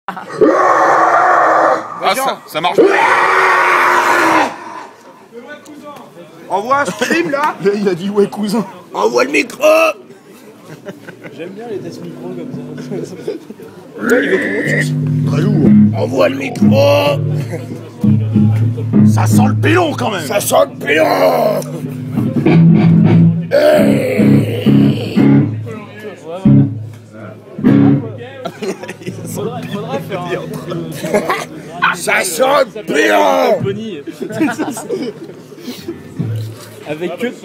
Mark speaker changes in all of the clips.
Speaker 1: Ah, ça marche.
Speaker 2: Envoie un stream là.
Speaker 3: Il a dit ouais cousin.
Speaker 2: Envoie le micro.
Speaker 4: J'aime bien les tests micro comme ça.
Speaker 3: Là il veut tout le monde. Très lourd.
Speaker 2: Envoie le micro.
Speaker 3: Ça sent le pilon quand même.
Speaker 2: Ça sent le pilon.
Speaker 4: Faudra faire un...
Speaker 2: Ça sent le pilon.
Speaker 4: Avec que...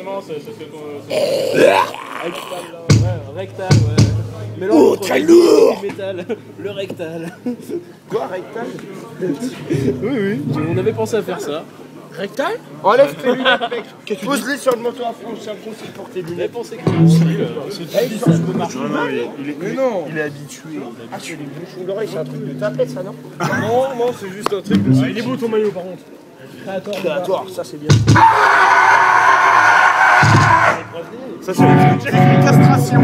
Speaker 4: Rectal, ouais.
Speaker 2: Oh, très lourd.
Speaker 4: Métal, le rectal.
Speaker 2: Quoi, rectal?
Speaker 4: Oui. On avait pensé à faire ça.
Speaker 2: Rectal? Enlève tes lunettes, mec. Pose-les sur le moteur à fond, c'est un conseil pour tes
Speaker 4: On avait
Speaker 2: lunettes.
Speaker 4: pensé que ça peut marcher.
Speaker 2: Mais non.
Speaker 3: Il est habitué.
Speaker 2: Ah, tu les bouchons d'oreille, c'est un truc de tablette, ça, non?
Speaker 4: Non, c'est juste un truc de... il est beau ton maillot par contre.
Speaker 2: Créatoire, ça c'est bien.
Speaker 3: Ça c'est une castration.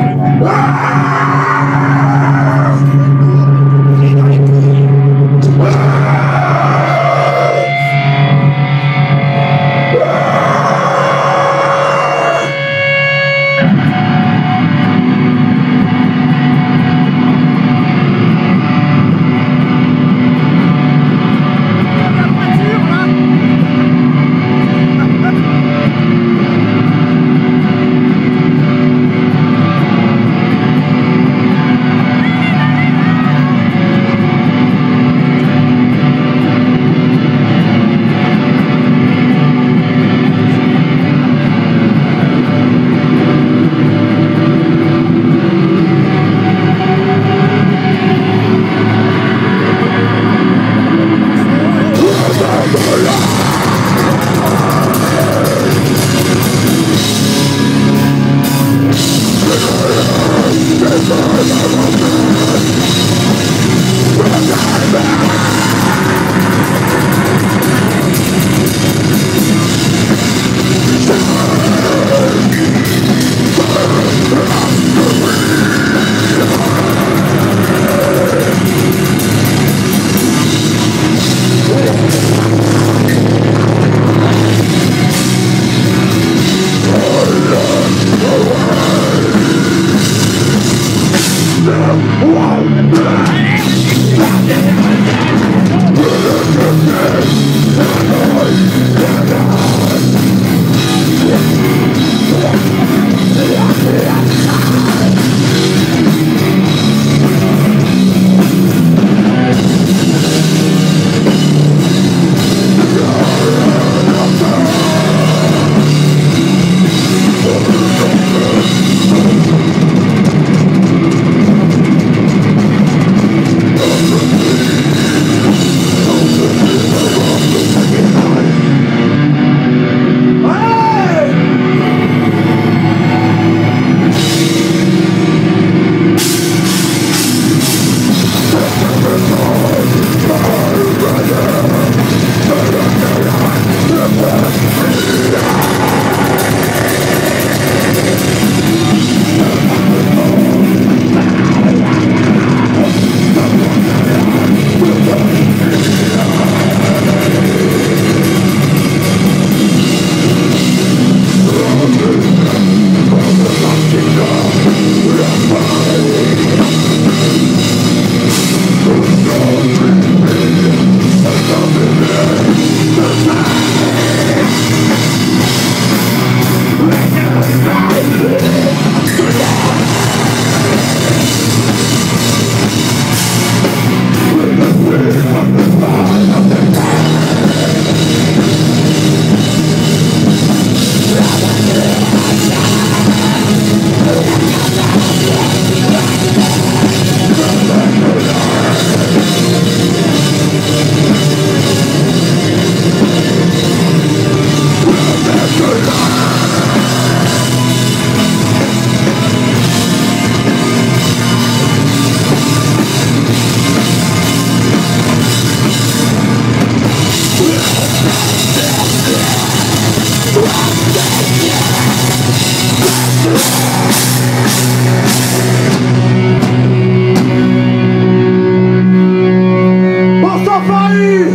Speaker 2: Paris!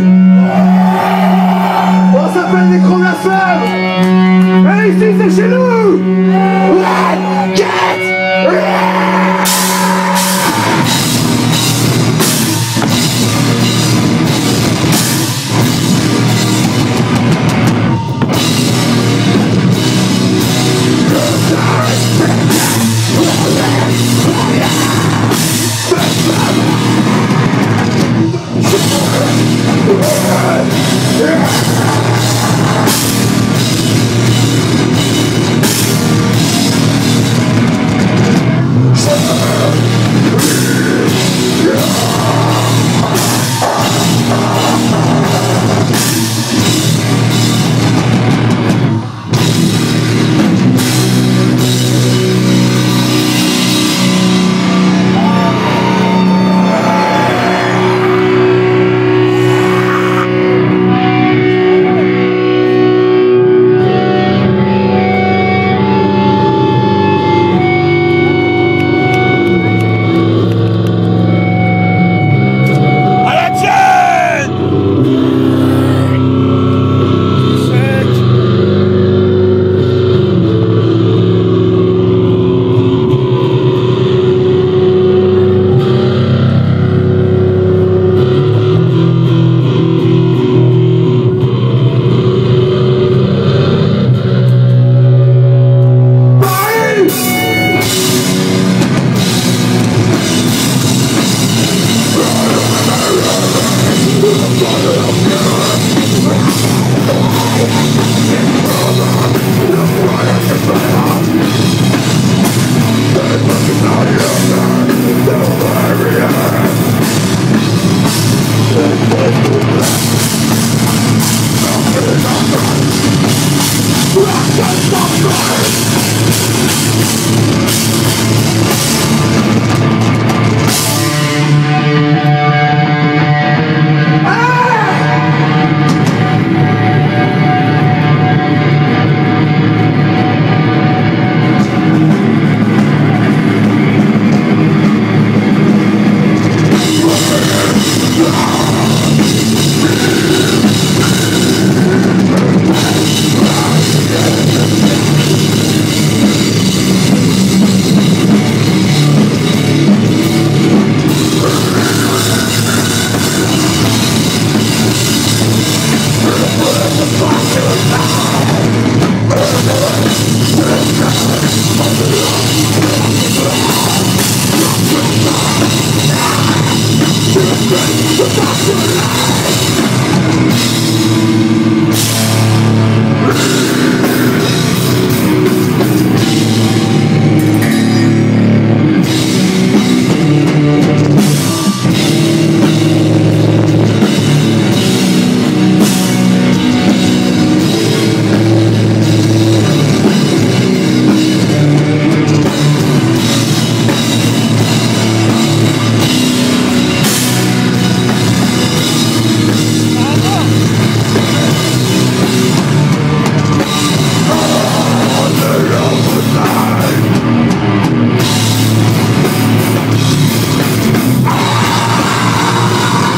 Speaker 2: On s'appelle les Chromaflames! Et ici c'est chez nous! Red Cat!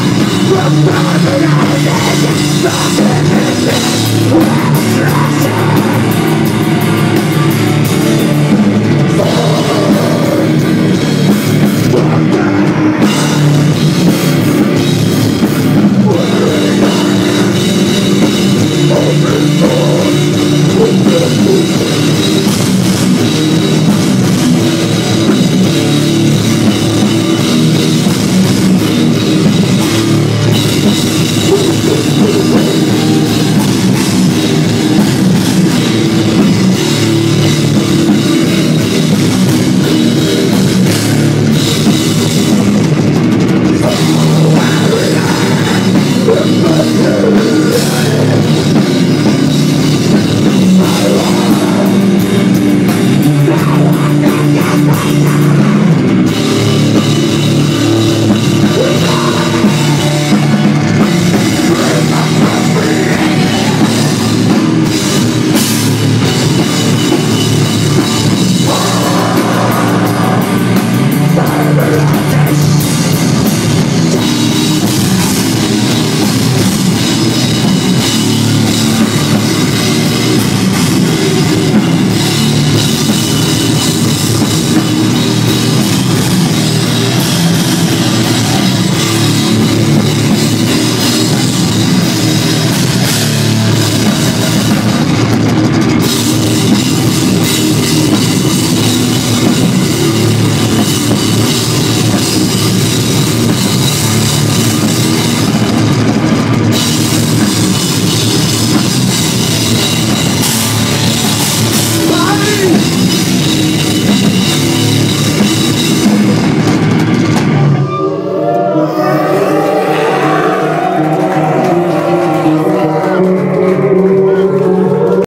Speaker 1: Nothing